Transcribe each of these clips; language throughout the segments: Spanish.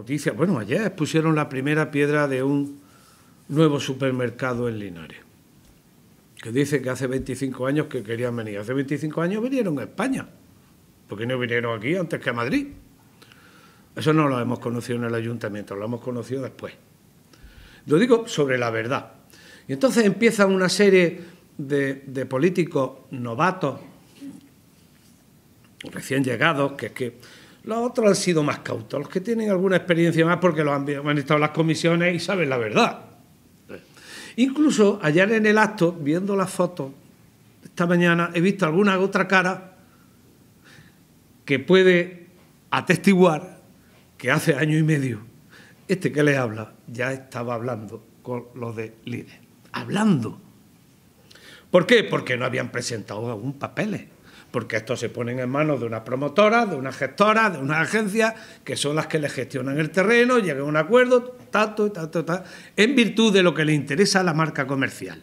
noticias. Bueno, ayer pusieron la primera piedra de un nuevo supermercado en Linares, que dice que hace 25 años que querían venir. Hace 25 años vinieron a España. ¿Por qué no vinieron aquí antes que a Madrid? Eso no lo hemos conocido en el ayuntamiento, lo hemos conocido después. Lo digo sobre la verdad. Y entonces empiezan una serie de políticos novatos, recién llegados, que es que los otros han sido más cautos, los que tienen alguna experiencia más porque han estado en las comisiones y saben la verdad. Incluso ayer en el acto, viendo las fotos, esta mañana he visto alguna otra cara que puede atestiguar que hace año y medio este que les habla ya estaba hablando con los de líder. Hablando. ¿Por qué? Porque no habían presentado aún papeles. Porque estos se ponen en manos de una promotora, de una gestora, de una agencia, que son las que les gestionan el terreno, llegan a un acuerdo, en virtud de lo que les interesa a la marca comercial.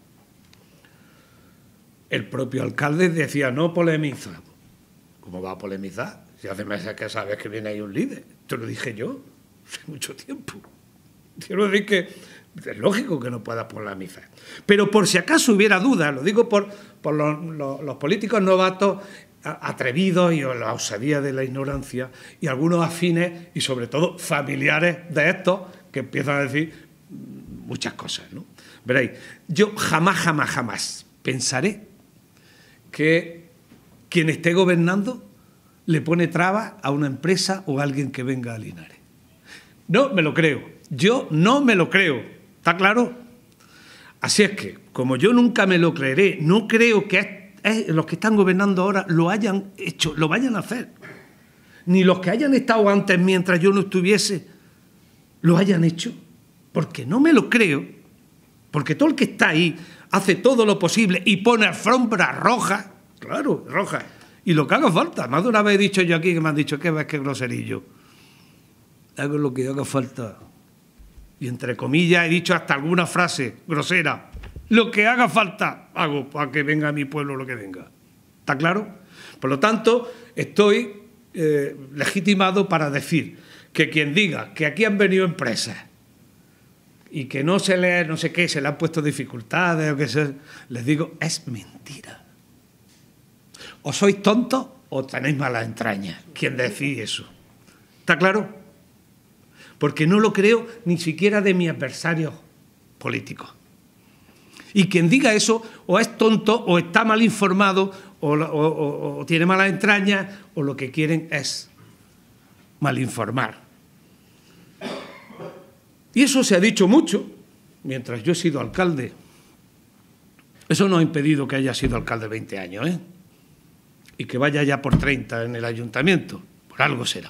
El propio alcalde decía, no polemiza. ¿Cómo va a polemizar? Si hace meses que sabes que viene ahí un líder. Te lo dije yo, hace mucho tiempo. Quiero decir que es lógico que no puedas polemizar. Pero por si acaso hubiera dudas, lo digo por los políticos novatos atrevidos y la osadía de la ignorancia y algunos afines y sobre todo familiares de estos que empiezan a decir muchas cosas, ¿no? Veréis, yo jamás pensaré que quien esté gobernando le pone trabas a una empresa o a alguien que venga a Linares. No me lo creo. Yo no me lo creo. ¿Está claro? Así es que, como yo nunca me lo creeré, no creo que los que están gobernando ahora lo hayan hecho, lo vayan a hacer. Ni los que hayan estado antes mientras yo no estuviese lo hayan hecho. Porque no me lo creo. Porque todo el que está ahí hace todo lo posible y pone alfombra roja, claro, roja, y lo que haga falta. Más de una vez he dicho yo aquí que me han dicho, ¿qué ves qué groserillo? Hago lo que haga falta. Y entre comillas he dicho hasta alguna frase grosera. Lo que haga falta hago para que venga a mi pueblo lo que venga. ¿Está claro? Por lo tanto, estoy legitimado para decir que quien diga que aquí han venido empresas y que no sé qué, se le han puesto dificultades o que sea, les digo, es mentira. O sois tontos o tenéis malas entrañas. ¿Quién decide eso? ¿Está claro? Porque no lo creo ni siquiera de mis adversarios políticos. Y quien diga eso o es tonto o está mal informado o tiene malas entrañas o lo que quieren es malinformar. Y eso se ha dicho mucho mientras yo he sido alcalde. Eso no ha impedido que haya sido alcalde 20 años, ¿eh? Y que vaya ya por 30 en el ayuntamiento. Por algo será.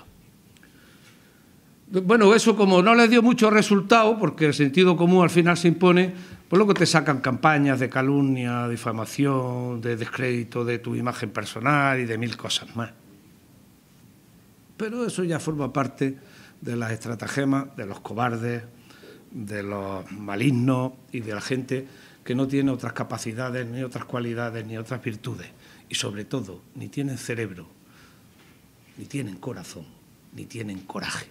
Bueno, eso como no les dio mucho resultado, porque el sentido común al final se impone, pues luego te sacan campañas de calumnia, difamación, de descrédito de tu imagen personal y de 1000 cosas más. Pero eso ya forma parte de las estratagemas, de los cobardes, de los malignos y de la gente que no tiene otras capacidades, ni otras cualidades, ni otras virtudes. Y sobre todo, ni tienen cerebro, ni tienen corazón, ni tienen coraje.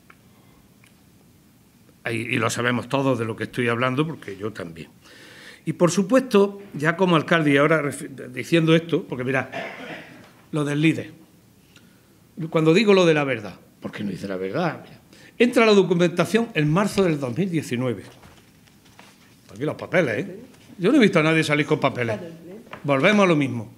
Y lo sabemos todos de lo que estoy hablando, porque yo también. Y por supuesto, ya como alcalde, y ahora diciendo esto, porque mirad, lo del líder. Cuando digo lo de la verdad, porque no dice la verdad, mira, entra la documentación en marzo del 2019. Aquí los papeles, ¿eh? Yo no he visto a nadie salir con papeles. Volvemos a lo mismo.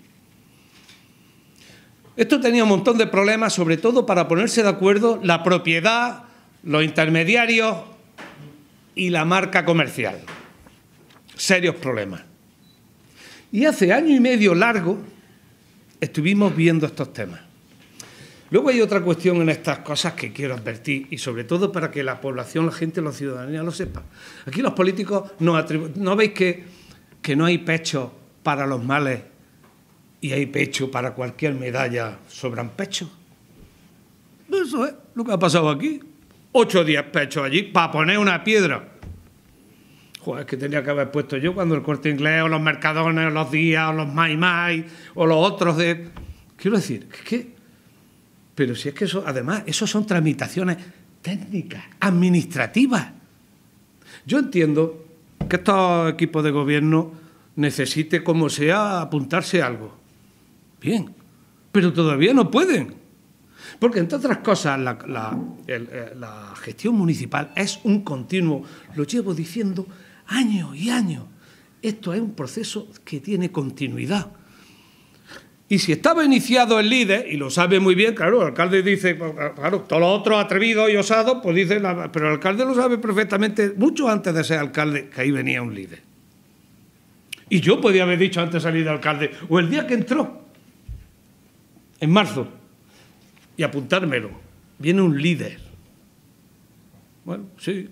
Esto tenía un montón de problemas, sobre todo para ponerse de acuerdo la propiedad, los intermediarios y la marca comercial. Serios problemas. Y hace año y medio largo estuvimos viendo estos temas. Luego hay otra cuestión en estas cosas que quiero advertir, y sobre todo para que la población, la gente, la ciudadanía lo sepa. Aquí los políticos ¿no veis que no hay pecho para los males y hay pecho para cualquier medalla? ¿Sobran pechos? Eso es lo que ha pasado aquí. 8 o 10 pechos allí para poner una piedra. Joder, es que tenía que haber puesto yo cuando el Corte Inglés o los Mercadones o los Días o los Mai o los otros de... Quiero decir, es que... Pero si es que eso, además, eso son tramitaciones técnicas, administrativas. Yo entiendo que estos equipos de gobierno necesite, como sea, apuntarse a algo. Bien, pero todavía no pueden. Porque, entre otras cosas, la gestión municipal es un continuo, lo llevo diciendo años y años. Esto es un proceso que tiene continuidad. Y si estaba iniciado el líder, y lo sabe muy bien, claro, el alcalde dice, claro, todos los otros atrevidos y osados, pues dicen, pero el alcalde lo sabe perfectamente, mucho antes de ser alcalde, que ahí venía un líder. Y yo podía haber dicho antes de salir de alcalde, o el día que entró, en marzo, y apuntármelo, viene un líder. Bueno, sí.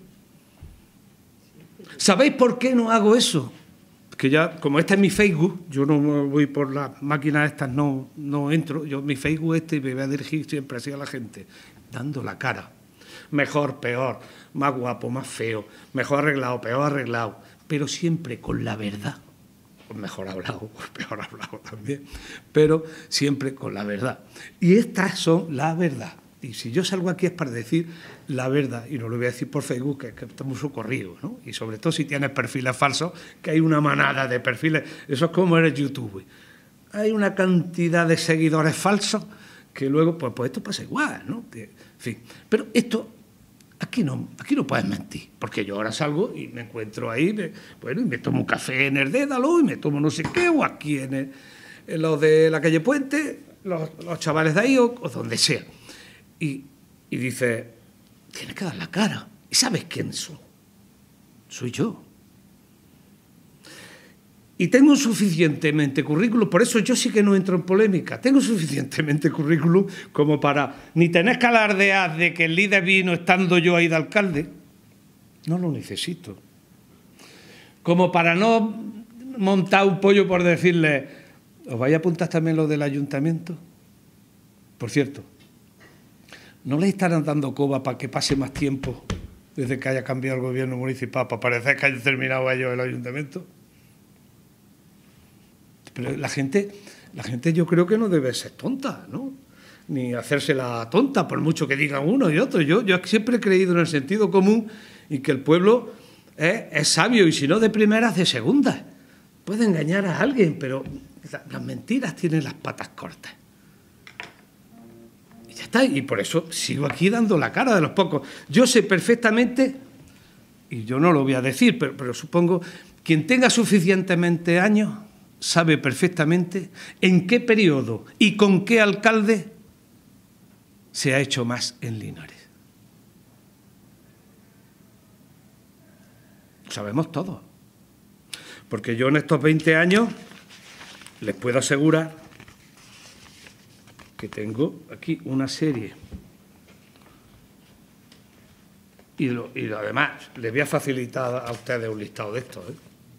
¿Sabéis por qué no hago eso? Que ya, como este es mi Facebook, yo no voy por las máquinas estas, no entro, yo mi Facebook me voy a dirigir siempre así a la gente, dando la cara. Mejor, peor, más guapo, más feo, mejor arreglado, peor arreglado, pero siempre con la verdad. Pues mejor hablado, pues peor hablado también, pero siempre con la verdad. Y estas son la verdad. Y si yo salgo aquí es para decir la verdad, y no lo voy a decir por Facebook, que estamos socorridos, ¿no? Y sobre todo si tienes perfiles falsos, que hay una manada de perfiles, eso es como eres YouTube. Hay una cantidad de seguidores falsos que luego, pues esto pasa igual, ¿no? En fin, pero esto, aquí no puedes mentir, porque yo ahora salgo y me encuentro ahí, y me tomo un café en el Dédalo, y me tomo no sé qué, o aquí en los de la calle Puente, los chavales de ahí, o donde sea. Y dice, tienes que dar la cara. ¿Y sabes quién soy? Soy yo. Y tengo suficientemente currículum, por eso yo sí que no entro en polémica, tengo suficientemente currículum como para ni tener que alardear de que el líder vino estando yo ahí de alcalde, no lo necesito. Como para no montar un pollo por decirle, ¿os vais a apuntar también lo del ayuntamiento? Por cierto, ¿no le estarán dando coba para que pase más tiempo desde que haya cambiado el gobierno municipal para parecer que hayan terminado ellos el ayuntamiento? Pero la gente yo creo que no debe ser tonta, ¿no? Ni hacerse la tonta por mucho que digan uno y otro. Yo siempre he creído en el sentido común y que el pueblo es sabio y si no de primeras, de segundas. Puede engañar a alguien, pero las mentiras tienen las patas cortas. Ya está, y por eso sigo aquí dando la cara de los pocos. Yo sé perfectamente, y yo no lo voy a decir, pero supongo, quien tenga suficientemente años sabe perfectamente en qué periodo y con qué alcalde se ha hecho más en Linares. Lo sabemos todos. Porque yo en estos 20 años les puedo asegurar que tengo aquí una serie. Y además, les voy a facilitar a ustedes un listado de estos,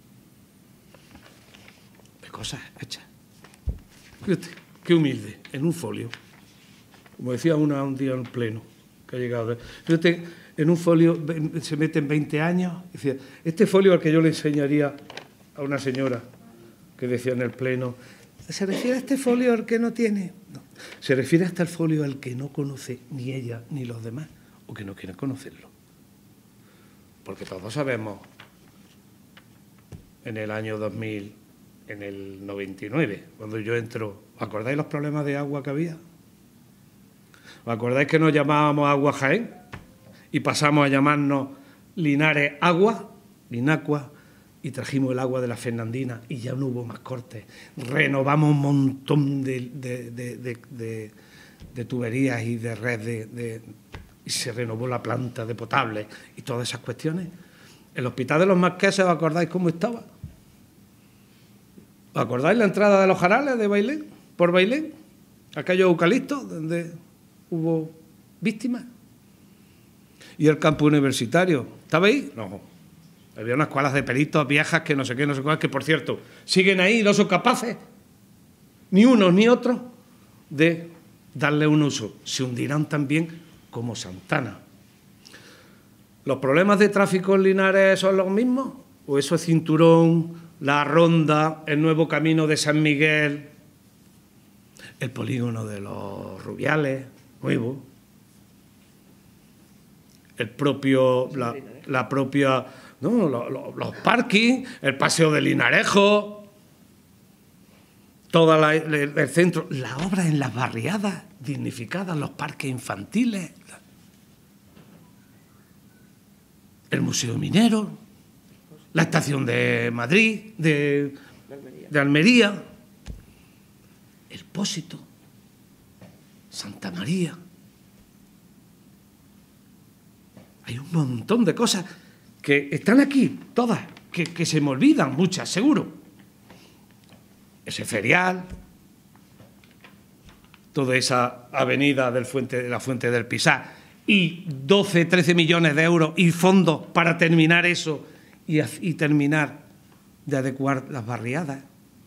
de cosas hechas. Fíjate, qué humilde, en un folio. Como decía un día en pleno, que ha llegado. Fíjate, en un folio se meten 20 años. Decía, este folio al que yo le enseñaría a una señora que decía en el pleno, ¿se refiere a este folio al que no tiene? No. Se refiere hasta el folio al que no conoce ni ella ni los demás, o que no quieren conocerlo. Porque todos sabemos, en el año 2000, en el 99, cuando yo entro, ¿os acordáis los problemas de agua que había? ¿Os acordáis que nos llamábamos Agua Jaén? Y pasamos a llamarnos Linares Agua, Linacua, y trajimos el agua de la Fernandina y ya no hubo más cortes. Renovamos un montón de tuberías y de red y se renovó la planta de potable y todas esas cuestiones. El hospital de los Marqueses, ¿os acordáis cómo estaba? ¿Os acordáis la entrada de los Jarales de Bailén, por Bailén? Aquellos eucaliptos donde hubo víctimas. ¿Y el campo universitario? ¿Estaba ahí? No. Había unas escuelas de peritos viejas que no sé qué, no sé cuál, que por cierto, siguen ahí y no son capaces, ni unos ni otros, de darle un uso. Se hundirán también como Santana. ¿Los problemas de tráfico en Linares son los mismos? ¿O eso es Cinturón, la Ronda, el nuevo camino de San Miguel, el polígono de los Rubiales, nuevo? la propia, ¿no? Los parkings, el paseo de Linarejo, todo el centro, la obra en las barriadas dignificadas, los parques infantiles, el Museo Minero, la estación de Madrid, de Almería, el Pósito, Santa María. Hay un montón de cosas que están aquí, todas, que se me olvidan, muchas, seguro. Ese ferial, toda esa avenida de la Fuente del Pisar, y 12, 13 millones de euros y fondos para terminar eso y terminar de adecuar las barriadas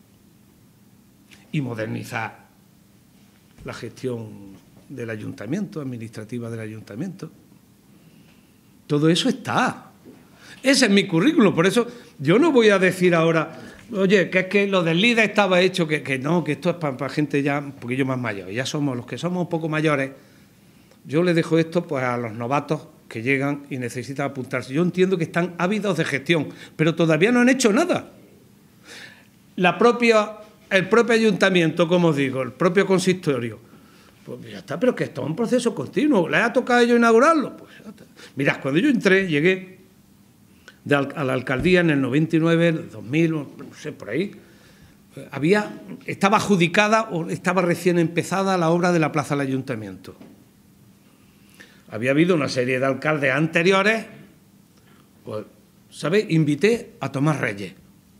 y modernizar la gestión del ayuntamiento, administrativa del ayuntamiento. Todo eso está. Ese es mi currículum, por eso yo no voy a decir ahora, oye, que es que lo del líder estaba hecho, que no, que esto es para gente ya un poquillo más mayor. Ya somos los que somos un poco mayores. Yo le dejo esto pues a los novatos que llegan y necesitan apuntarse. Yo entiendo que están ávidos de gestión, pero todavía no han hecho nada. El propio ayuntamiento, como os digo, el propio consistorio, pues ya está, pero que esto es un proceso continuo. ¿Les ha tocado a ellos inaugurarlo? Pues ya está. Mirad, cuando yo llegué a la alcaldía en el 99, el 2000, no sé, por ahí, estaba adjudicada o estaba recién empezada la obra de la plaza del ayuntamiento. Había habido una serie de alcaldes anteriores, pues, ¿sabéis? Invité a Tomás Reyes.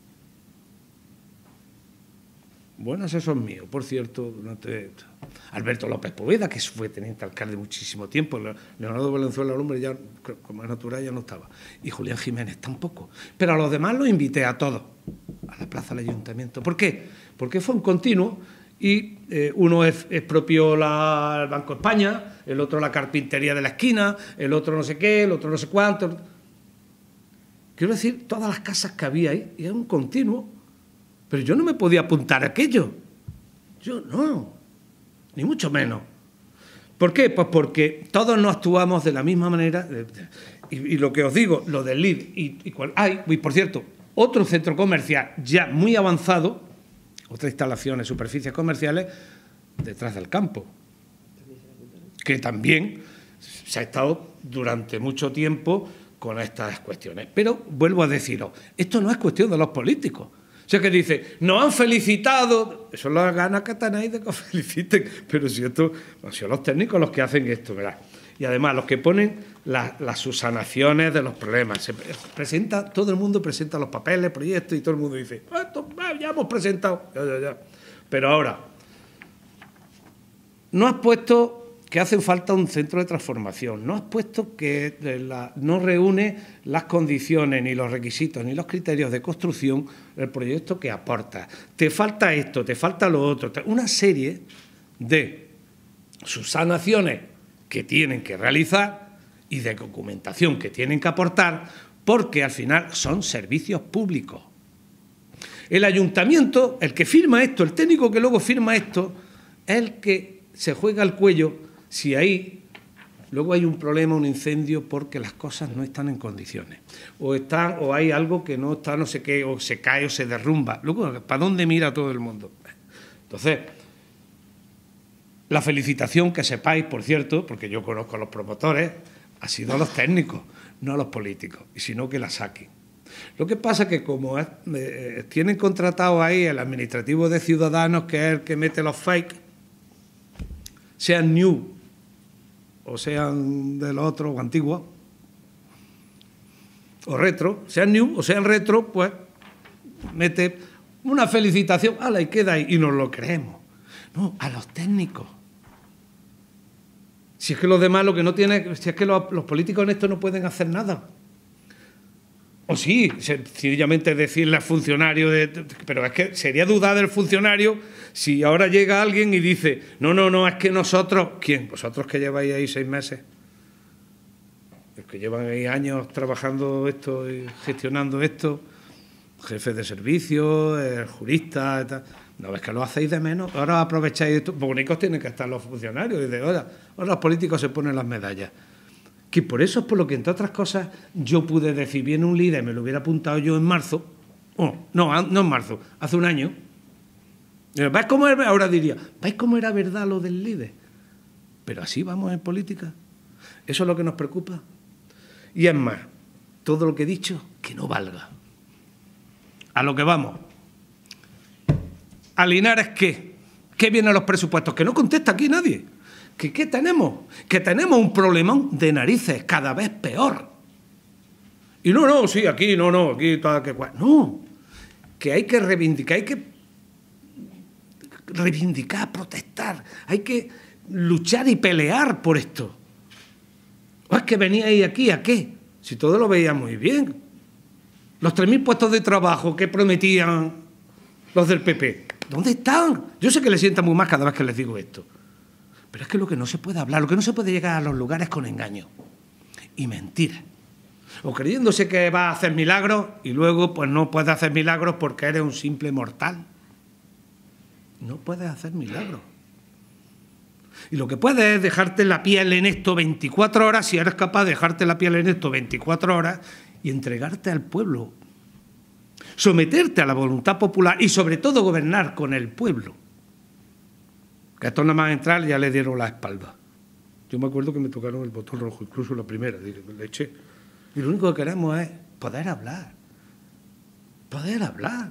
Buen asesor mío, por cierto, Alberto López Poveda, que fue teniente alcalde muchísimo tiempo, Leonardo Valenzuela, el hombre ya, como es natural, ya no estaba, y Julián Jiménez tampoco. Pero a los demás los invité a todos, a la plaza del ayuntamiento. ¿Por qué? Porque fue un continuo, y uno es propio el Banco España, el otro la carpintería de la esquina, el otro no sé qué, el otro no sé cuánto. Quiero decir, todas las casas que había ahí, y era un continuo. Pero yo no me podía apuntar a aquello. Yo no, ni mucho menos. ¿Por qué? Pues porque todos no actuamos de la misma manera. Y lo que os digo, lo del LID, y por cierto, otro centro comercial ya muy avanzado, otras instalaciones, superficies comerciales, detrás del campo, que también se ha estado durante mucho tiempo con estas cuestiones. Pero vuelvo a deciros, esto no es cuestión de los políticos. O sea, que dice, nos han felicitado, eso lo gana Catanay de que os feliciten, pero si esto, son los técnicos los que hacen esto, ¿verdad? Y además los que ponen las subsanaciones de los problemas. Todo el mundo presenta los papeles, proyectos, y todo el mundo dice, ya hemos presentado, ya. Pero ahora, no has puesto que hace falta un centro de transformación, no has puesto que no reúne las condiciones, ni los requisitos, ni los criterios de construcción del proyecto que aporta. Te falta esto, te falta lo otro, una serie de subsanaciones que tienen que realizar y de documentación que tienen que aportar, porque al final son servicios públicos. El ayuntamiento, el que firma esto, el técnico que luego firma esto, es el que se juega el cuello si ahí luego hay un problema, un incendio, porque las cosas no están en condiciones. O hay algo que no está, no sé qué, o se cae o se derrumba. Luego, ¿para dónde mira todo el mundo? Entonces, la felicitación, que sepáis, por cierto, porque yo conozco a los promotores, ha sido a los técnicos, no a los políticos, y si no, que la saquen. Lo que pasa es que como tienen contratado ahí el administrativo de Ciudadanos, que es el que mete los fakes, sean new o sean de los otros o antiguos, o retro, sean new o sean retro, pues mete una felicitación, ala, y queda ahí, y nos lo creemos. No, a los técnicos. Si es que los demás lo que no tienen, si es que los políticos en esto no pueden hacer nada. O sí, sencillamente decirle al funcionario, pero es que sería dudar del funcionario si ahora llega alguien y dice, no, es que nosotros, ¿quién? Vosotros que lleváis ahí 6 meses, los que llevan ahí años trabajando esto y gestionando esto, jefes de servicio, juristas, tal. No, es que lo hacéis de menos, ahora aprovecháis esto, bonitos tienen que estar los funcionarios, y de ahora los políticos se ponen las medallas. Que por eso es por lo que, entre otras cosas, yo pude decir, viene un líder, me lo hubiera apuntado yo en marzo, no en marzo, hace un año. ¿Veis cómo era? Ahora diría, ¿veis cómo era verdad lo del líder? Pero así vamos en política. Eso es lo que nos preocupa. Y es más, todo lo que he dicho, que no valga. A lo que vamos. ¿A Linares qué? ¿Qué vienen los presupuestos? Que no contesta aquí nadie. ¿Qué tenemos? Que tenemos un problemón de narices cada vez peor. Y sí, aquí, aquí toda que... No, que hay que reivindicar, protestar, hay que luchar y pelear por esto. ¿O es que veníais aquí a qué? Si todo lo veía muy bien. Los 3.000 puestos de trabajo que prometían los del PP, ¿dónde están? Yo sé que les sienta muy mal cada vez que les digo esto. Pero es que lo que no se puede hablar, lo que no se puede llegar a los lugares con engaño y mentiras. O creyéndose que va a hacer milagros y luego pues no puedes hacer milagros porque eres un simple mortal. No puedes hacer milagros. Y lo que puedes es dejarte la piel en esto 24 horas, si eres capaz de dejarte la piel en esto 24 horas y entregarte al pueblo. Someterte a la voluntad popular y sobre todo gobernar con el pueblo. Que a esto nada más entrar ya le dieron la espalda. Yo me acuerdo que me tocaron el botón rojo, incluso la primera, le eché. Y lo único que queremos es poder hablar. Poder hablar.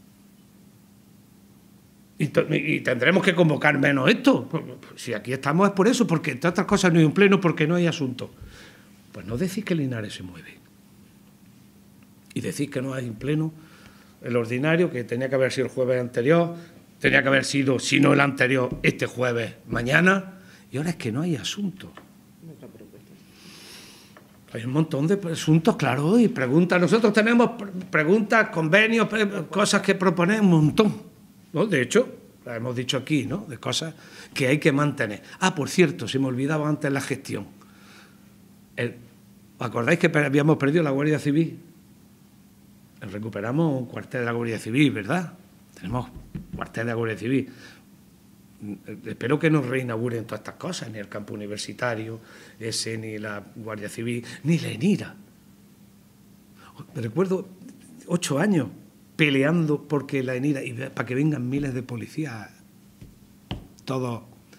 Y tendremos que convocar menos esto. Si aquí estamos es por eso, porque entre otras cosas no hay un pleno, porque no hay asunto. Pues no decís que Linares se mueve. Y decís que no hay un pleno, el ordinario, que tenía que haber sido el jueves anterior, tenía que haber sido, si no el anterior, este jueves mañana, y ahora es que no hay asunto. Hay un montón de asuntos, claro, y preguntas. Nosotros tenemos preguntas, convenios, cosas que proponer un montón, ¿no? De hecho, las hemos dicho aquí, ¿no? De cosas que hay que mantener. Ah, por cierto, se me olvidaba antes la gestión. ¿Os acordáis que habíamos perdido la Guardia Civil? Recuperamos un cuartel de la Guardia Civil, ¿verdad? Tenemos cuartel de la Guardia Civil. Espero que nos reinauguren todas estas cosas, ni el campo universitario, ni la Guardia Civil, ni la ENIRA. Me recuerdo 8 años peleando porque la ENIRA, y para que vengan miles de policías, todos.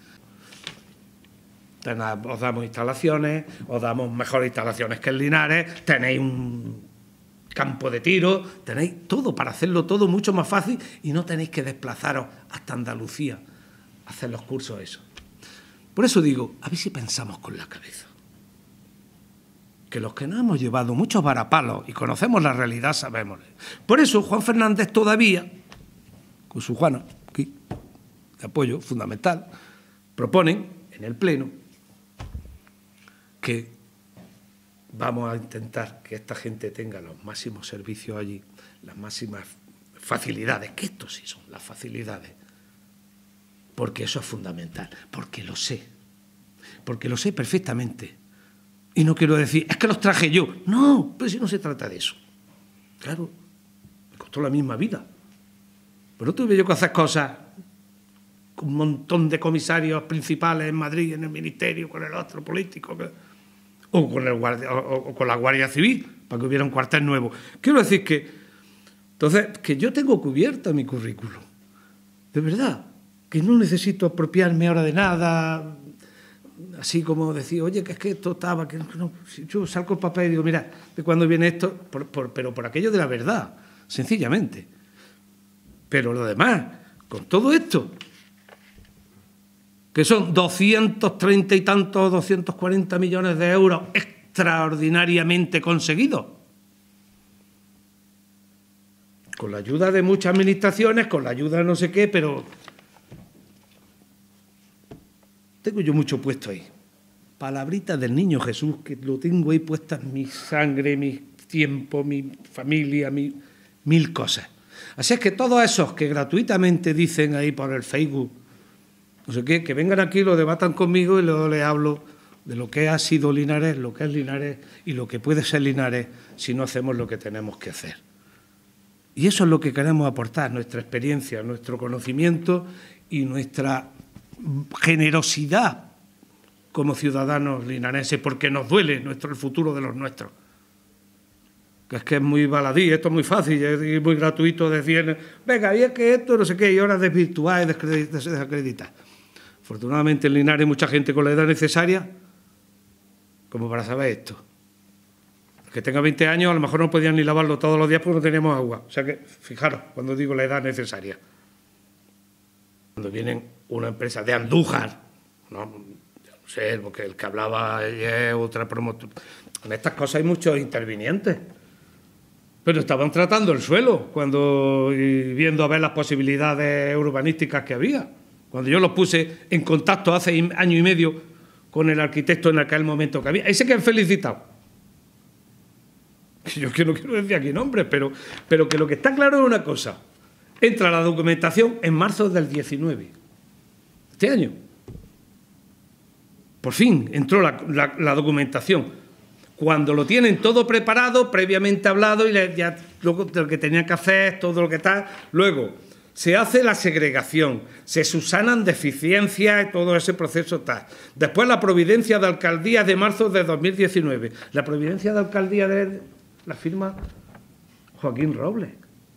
Os damos instalaciones, os damos mejores instalaciones que en Linares, tenéis un campo de tiro, tenéis todo para hacerlo todo mucho más fácil y no tenéis que desplazaros hasta Andalucía a hacer los cursos esos. Por eso digo, a ver si pensamos con la cabeza. Que los que nos hemos llevado muchos varapalos y conocemos la realidad sabemos. Por eso Juan Fernández todavía, con su Juana, aquí, de apoyo fundamental, proponen en el Pleno que vamos a intentar que esta gente tenga los máximos servicios allí, las máximas facilidades, que esto sí son las facilidades, porque eso es fundamental, porque lo sé perfectamente. Y no quiero decir, es que los traje yo. No, pero si no se trata de eso. Claro, me costó la misma vida. Pero no tuve yo que hacer cosas con un montón de comisarios principales en Madrid, en el ministerio, con el otro político, o con la Guardia Civil, para que hubiera un cuartel nuevo. Quiero decir que yo tengo cubierto mi currículum. De verdad, que no necesito apropiarme ahora de nada, así como decir, oye, que es que esto estaba, que no, si yo saco el papel y digo, mira, ¿de cuándo viene esto? Pero por aquello de la verdad, sencillamente. Pero lo demás, con todo esto, que son 230 y tantos, 240 millones de euros extraordinariamente conseguidos, con la ayuda de muchas administraciones, con la ayuda de no sé qué, pero tengo yo mucho puesto ahí. Palabritas del niño Jesús, que lo tengo ahí puestas, mi sangre, mi tiempo, mi familia, mil cosas. Así es que todos esos que gratuitamente dicen ahí por el Facebook, no sé qué, que vengan aquí, lo debatan conmigo y luego les hablo de lo que ha sido Linares, lo que es Linares y lo que puede ser Linares si no hacemos lo que tenemos que hacer. Y eso es lo que queremos aportar, nuestra experiencia, nuestro conocimiento y nuestra generosidad como ciudadanos linarenses, porque nos duele el futuro de los nuestros. Que es muy baladí, esto es muy fácil, es muy gratuito decir, venga, y es que esto, no sé qué, y ahora desvirtuar y desacreditar. Afortunadamente en Linares hay mucha gente con la edad necesaria como para saber esto. Que tenga 20 años a lo mejor no podían ni lavarlo todos los días porque no teníamos agua. O sea que, fijaros, cuando digo la edad necesaria. Cuando vienen una empresa de Andújar, no sé, porque el que hablaba es otra promotora. En estas cosas hay muchos intervinientes. Pero estaban tratando el suelo y viendo a ver las posibilidades urbanísticas que había. Cuando yo los puse en contacto hace año y medio con el arquitecto en aquel momento que había, ahí se que han felicitado. Yo que no quiero decir aquí nombres, pero que lo que está claro es una cosa. Entra la documentación en marzo del 19, este año. Por fin entró la documentación. Cuando lo tienen todo preparado, previamente hablado, y ya luego lo que tenían que hacer, todo lo que está. Luego, se hace la segregación, se subsanan deficiencias y todo ese proceso está. Después, la providencia de alcaldía de marzo de 2019. La providencia de alcaldía la firma Joaquín Robles,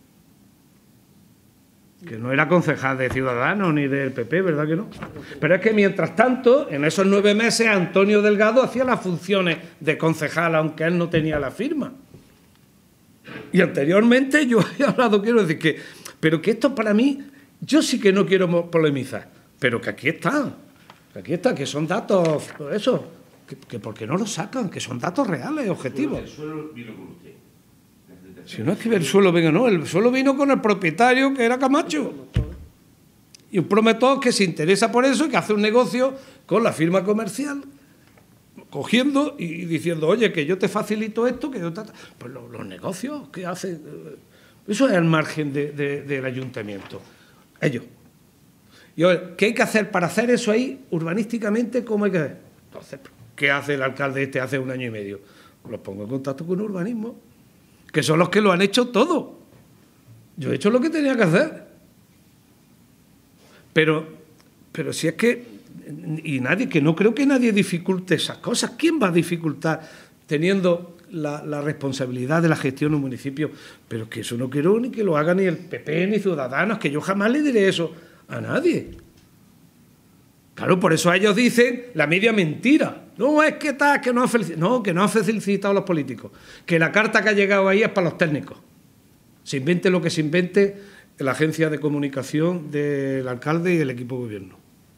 que no era concejal de Ciudadanos ni del PP, ¿verdad que no? Pero es que mientras tanto, en esos 9 meses, Antonio Delgado hacía las funciones de concejal, aunque él no tenía la firma. Y anteriormente yo he hablado, quiero decir pero que esto para mí, yo sí que no quiero polemizar, pero que aquí está, que son datos, eso, que ¿por qué no lo sacan? Que son datos reales, objetivos. El suelo vino con usted. Si no es que el suelo venga, no, el suelo vino con el propietario, que era Camacho. Y un promotor que se interesa por eso y que hace un negocio con la firma comercial, cogiendo y diciendo, oye, que yo te facilito esto, que yo te... Pues los negocios que hacen... Eso es el margen del ayuntamiento. Ellos. Y ahora, ¿qué hay que hacer para hacer eso ahí urbanísticamente? ¿Cómo hay que hacer? Entonces, ¿qué hace el alcalde hace 1 año y medio? Los pongo en contacto con urbanismo, que son los que lo han hecho todo. Yo he hecho lo que tenía que hacer. Pero si es que... Y que no creo que nadie dificulte esas cosas. ¿Quién va a dificultar teniendo la responsabilidad de la gestión en un municipio? Pero que eso no quiero ni que lo haga ni el PP ni Ciudadanos, que yo jamás le diré eso a nadie. Claro, por eso ellos dicen la media mentira. No, es que tal, que no ha felicitado. No, que no ha felicitado a los políticos. Que la carta que ha llegado ahí es para los técnicos. Se invente lo que se invente la agencia de comunicación del alcalde y del equipo de gobierno.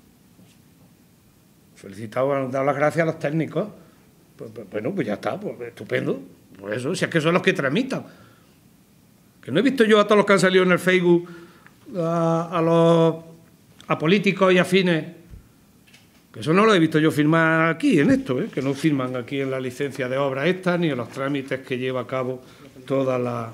Felicitado, han dado las gracias a los técnicos. Pues, bueno, pues ya está, pues estupendo. Por eso, si es que son los que tramitan. Que no he visto yo a todos los que han salido en el Facebook, a políticos y afines, que eso no lo he visto yo firmar aquí en esto, que no firman aquí en la licencia de obra esta, ni en los trámites que lleva a cabo toda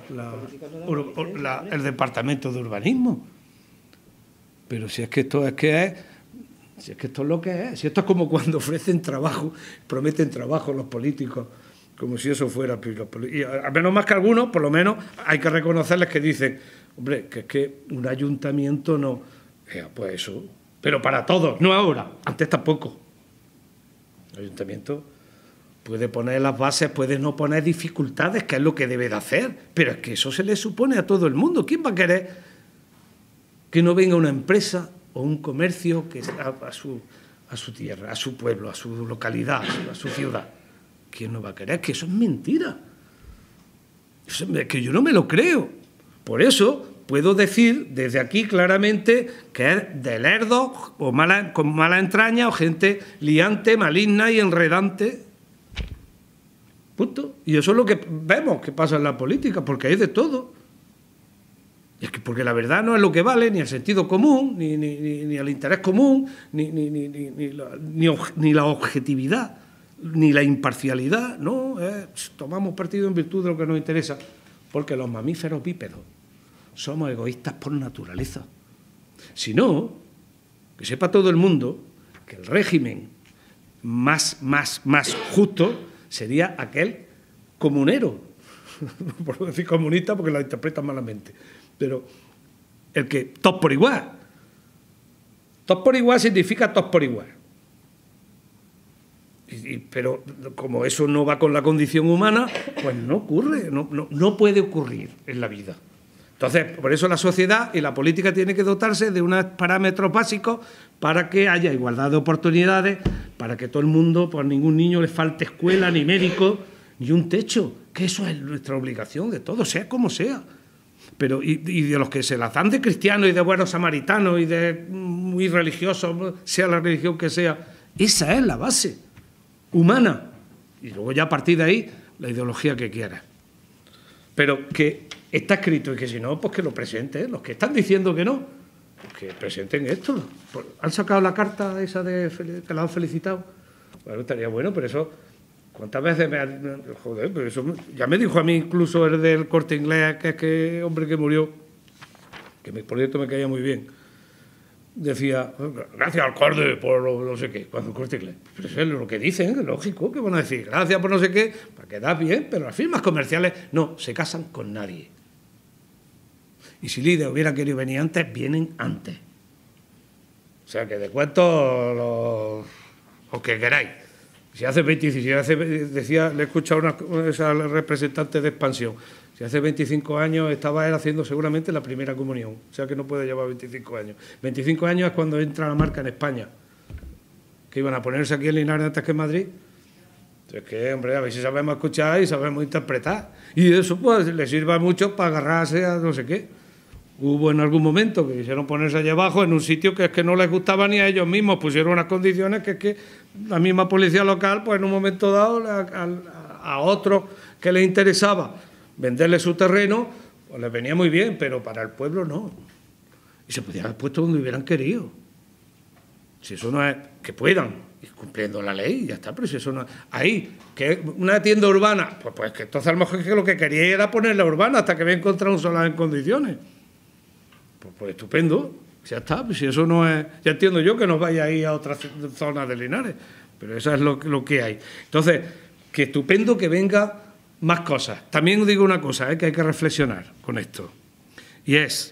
el Departamento de Urbanismo. Pero si es que esto si es que esto es lo que es. Si esto es como cuando ofrecen trabajo, prometen trabajo los políticos, como si eso fuera... Y a menos más que algunos, por lo menos, hay que reconocerles que dicen, hombre, que es que un ayuntamiento no... pues eso, pero para todos, no ahora, antes tampoco. El ayuntamiento puede poner las bases, puede no poner dificultades, que es lo que debe de hacer, pero es que eso se le supone a todo el mundo. ¿Quién va a querer que no venga una empresa o un comercio que a su tierra, a su pueblo, a su localidad, a su ciudad? ¿Quién no va a querer? Que eso es mentira. Eso es que yo no me lo creo. Por eso puedo decir desde aquí claramente que es de lerdos o con mala entraña o gente liante, maligna y enredante. Punto. Y eso es lo que vemos que pasa en la política, porque hay de todo. Y es que porque la verdad no es lo que vale, ni el sentido común, ni el interés común, ni la objetividad, ni la imparcialidad. No, tomamos partido en virtud de lo que nos interesa, porque los mamíferos bípedos somos egoístas por naturaleza. Si no, que sepa todo el mundo que el régimen más justo sería aquel comunero, por no decir comunista porque la interpretan malamente, pero el que todos por igual. Todos por igual significa todos por igual. Pero como eso no va con la condición humana, pues no ocurre, no puede ocurrir en la vida. Entonces, por eso la sociedad y la política tiene que dotarse de unos parámetros básicos para que haya igualdad de oportunidades, para que todo el mundo, pues a ningún niño le falte escuela, ni médico, ni un techo, que eso es nuestra obligación de todos, sea como sea. Pero y de los que se las dan de cristianos y de buenos samaritanos y de muy religiosos, sea la religión que sea, esa es la base humana. Y luego ya a partir de ahí, la ideología que quieras. Pero que está escrito y que si no, pues que lo presenten. Los que están diciendo que no, pues que presenten esto. ¿Han sacado la carta esa que la han felicitado? Bueno, estaría bueno, pero eso... ¿Cuántas veces me han... Joder, pero eso ya me dijo a mí incluso el del Corte Inglés, que hombre que murió, que por cierto me caía muy bien, decía, gracias alcalde por no sé qué, cuando el Corte Inglés. Pero eso es lo que dicen, es lógico, que van a decir, gracias por no sé qué, para quedar bien, pero las firmas comerciales no, se casan con nadie. Y si Lidia hubiera querido venir antes, vienen antes. O sea, que de cuento lo que queráis. Si hace 25, decía, le he escuchado a esa representante de Expansión, si hace 25 años estaba él haciendo seguramente la primera comunión, o sea que no puede llevar 25 años. 25 años es cuando entra la marca en España, que iban a ponerse aquí en Linares antes que en Madrid. Entonces, que, hombre, a ver si sabemos escuchar y sabemos interpretar. Y eso, pues, le sirva mucho para agarrarse a no sé qué. Hubo en algún momento que quisieron ponerse allá abajo en un sitio que es que no les gustaba ni a ellos mismos, pusieron unas condiciones que es que la misma policía local, pues en un momento dado, a otros que les interesaba venderle su terreno, pues les venía muy bien, pero para el pueblo no. Y se podían haber puesto donde hubieran querido. Si eso no es que puedan, ir cumpliendo la ley, ya está, pero si eso no es... Ahí, que una tienda urbana, pues que entonces a lo mejor que lo que quería era ponerla urbana hasta que había encontrado un solar en condiciones. Pues estupendo, ya está, pues si eso no es... Ya entiendo yo que nos vaya a ir a otras zonas de Linares, pero eso es lo que hay. Entonces, que estupendo que venga más cosas. También digo una cosa, que hay que reflexionar con esto, y es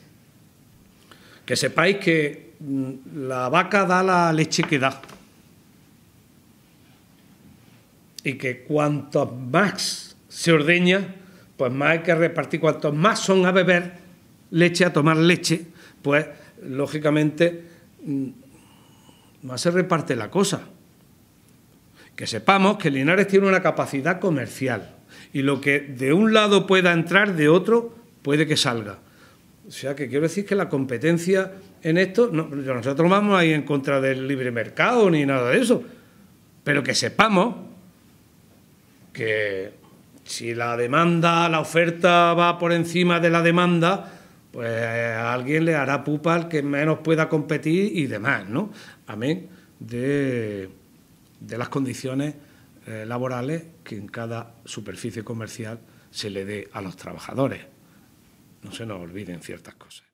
que sepáis que la vaca da la leche que da, y que cuanto más se ordeña, pues más hay que repartir. Cuantos más son a beber leche, a tomar leche, pues lógicamente más se reparte la cosa. Que sepamos que Linares tiene una capacidad comercial y lo que de un lado pueda entrar, de otro puede que salga. O sea, que quiero decir que la competencia en esto, nosotros vamos ahí en contra del libre mercado ni nada de eso, pero que sepamos que si la demanda, la oferta va por encima de la demanda, pues a alguien le hará pupa al que menos pueda competir y demás, ¿no? Amén de las condiciones laborales que en cada superficie comercial se le dé a los trabajadores. No se nos olviden ciertas cosas.